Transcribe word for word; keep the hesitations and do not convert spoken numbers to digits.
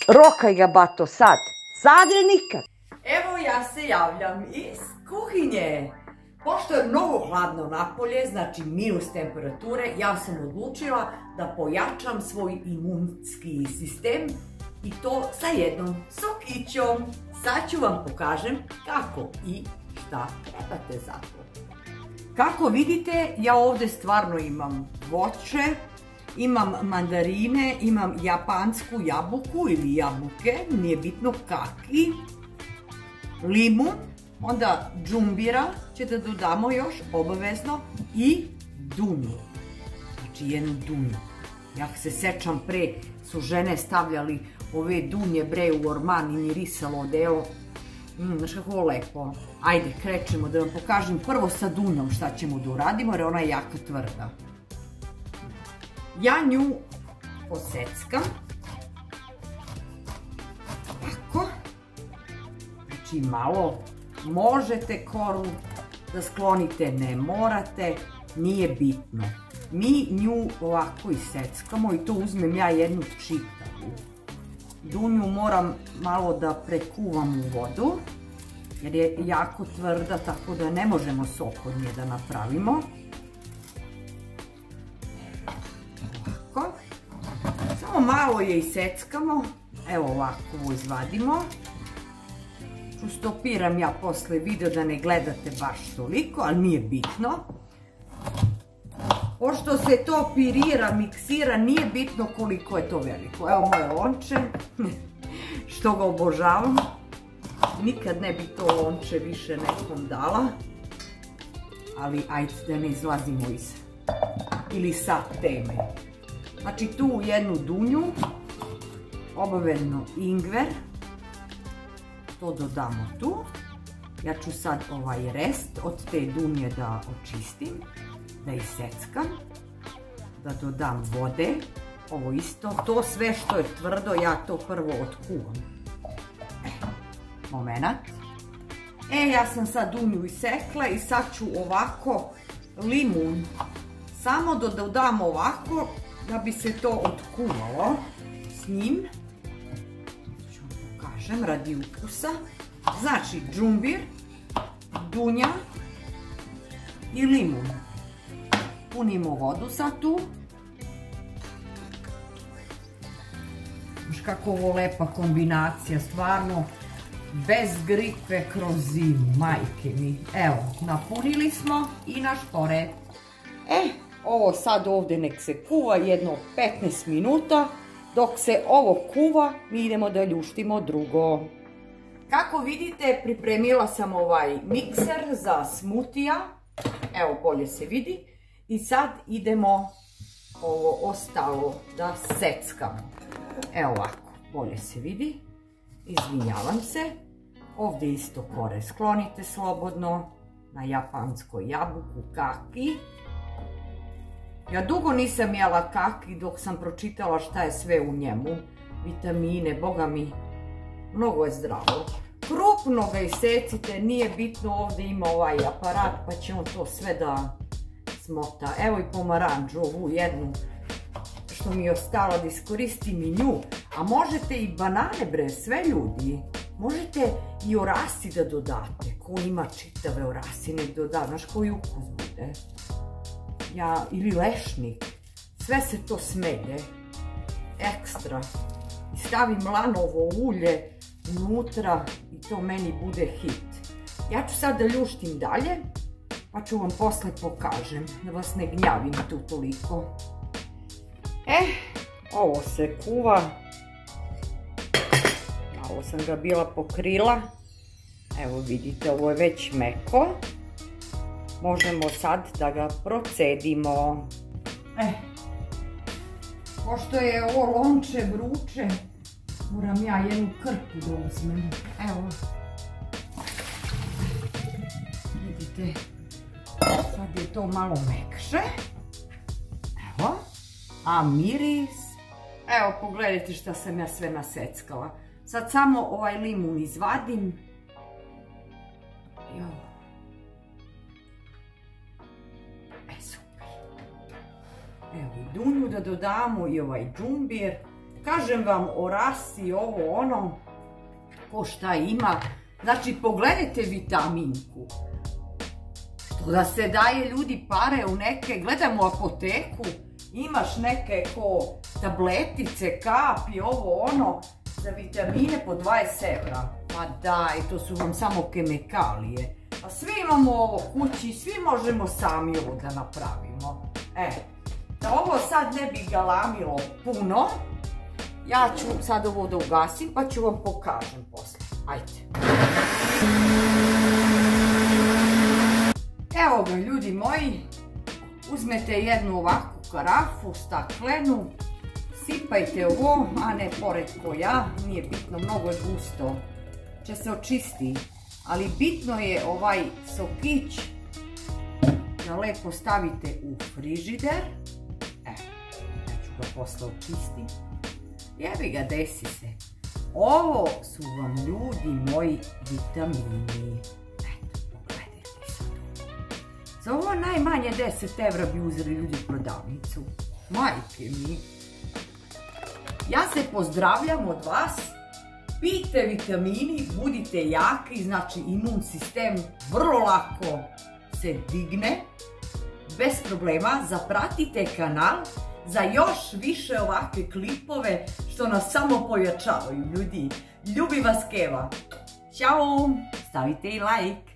Rokaj ga, bato, sad. Sad ili nikad? Evo ja se javljam iz kuhinje. Pošto je mnogo hladno napolje, znači minus temperature, ja sam odlučila da pojačam svoj imunski sistem i to sa jednom sokićom. Sad ću vam pokažem kako i šta trebate za to. Kako vidite, ja ovdje stvarno imam voće, imam mandarine, imam japansku jabuku ili jabuke, nije bitno kaki, limun, onda džumbira će da dodamo još obavezno i dunju. Znači jednu dunju. Ja se sećam, pre su žene stavljali ove dunje bre u orman i mirisalo odelo. Mm, znaš kako je lepo. Ajde, krećemo da vam pokažem prvo sa dunjom šta ćemo da uradimo jer ona je jako tvrda. Ja nju poseckam. Tako. Znači malo. Možete koru da sklonite, ne morate, nije bitno. Mi nju ovako iseckamo i to uzmem ja jednu čitavu. Dunju moram malo da prekuvam u vodu, jer je jako tvrda, tako da ne možemo sok od nje da napravimo. Ovako. Samo malo je iseckamo, evo ovako ovo izvadimo. Stopiram ja posle video da ne gledate baš toliko, ali nije bitno. Pošto se to pirira, miksira, nije bitno koliko je to veliko. Evo moje lonče, što ga obožavam. Nikad ne bi to lonče više nekom dala. Ali ajde da ne izlazimo iz ili sa teme. Znači tu jednu dunju, obavezno ingver. To dodamo tu. Ja ću sad ovaj rest od te dunje da očistim, da iseckam, da dodam vode, ovo isto, to sve što je tvrdo ja to prvo otkuvam. E, momenat. E, ja sam sad dunju isekla i sad ću ovako limun, samo da dodam ovako da bi se to otkuvalo s njim. Radi ukusa. Znači džumbir, dunja i limun. Punimo vodu sad tu. Znaš kako ovo lepa kombinacija, stvarno bez gripe kroz zimu, majke mi. Evo, napunili smo i na špore. E, ovo sad ovdje nek se kuva jedno petnaest minuta. Dok se ovo kuva, mi idemo da ljuštimo drugo. Kako vidite, pripremila sam ovaj mikser za smutija. Evo, bolje se vidi. I sad idemo ovo ostalo da seckamo. Evo ovako, bolje se vidi. Izvinjavam se. Ovdje isto kore sklonite slobodno. Na japanskoj jabuku, kaki. Ja dugo nisam jela kaki dok sam pročitala šta je sve u njemu. Vitamine, boga mi, mnogo je zdravo. Krupno ga isecite, nije bitno, ovdje ima ovaj aparat pa će on to sve da smota. Evo i pomaranđu, ovu jednu što mi je ostala da iskoristim i nju. A možete i banane bre, sve ljudi. Možete i orasi da dodate. Ko ima čitave orasi nek doda, znaš koji ukus bude. Ja, ili lešnik, sve se to smelje, ekstra. I stavim lanovo ulje unutra i to meni bude hit. Ja ću sad da ljuštim dalje, pa ću vam posle pokažem, da vas ne gnjavim tu toliko. E, ovo se kuva. Malo sam ga bila pokrila. Evo vidite, ovo je već meko. Možemo sad da ga procedimo. E, pošto je ovo lonče vruće, moram ja jednu krpu da uzmem. Evo. Vidite, sad je to malo mekše. Evo. A miris. Evo, pogledajte šta sam ja sve naseckala. Sad samo ovaj limun izvadim. Evo. Evo i dunju da dodamo i ovaj džumbir. kažem vam o rasi, ovo ono, ko šta ima. Znači, pogledajte vitaminku. To da se daje ljudi pare u neke, gledamo apoteku, imaš neke ko tabletice, kapi, ovo ono, za vitamine po dvadeset evra. Pa daj, to su vam samo kemikalije. A svi imamo ovo kući, svi možemo sami ovo da napravimo. E, da ovo sad ne bi galamilo puno, ja ću sad ovo da ugasim pa ću vam pokažem posle. Ajde. Evo ga, ljudi moji, uzmete jednu ovakvu karafu, staklenu, sipajte ovo, a ne pored ko ja, nije bitno, mnogo je gusto, će se očisti, ali bitno je ovaj sokić da lepo stavite u frižider. Evo, ja ću ga posle očistiti. Jebi ga, desi se. Ovo su vam, ljudi moji, vitamini. Eto, pogledajte sad. Za ovo najmanje deset evra bi uzeli ljudi u prodavnicu. Majke mi. Ja se pozdravljam od vas. Pijte vitamini, budite jaki, znači imun sistem vrlo lako se digne. Bez problema, zapratite kanal za još više ovakve klipove što nas samo pojačavaju, ljudi. Ljubi vas Keva. Ćao, stavite i like.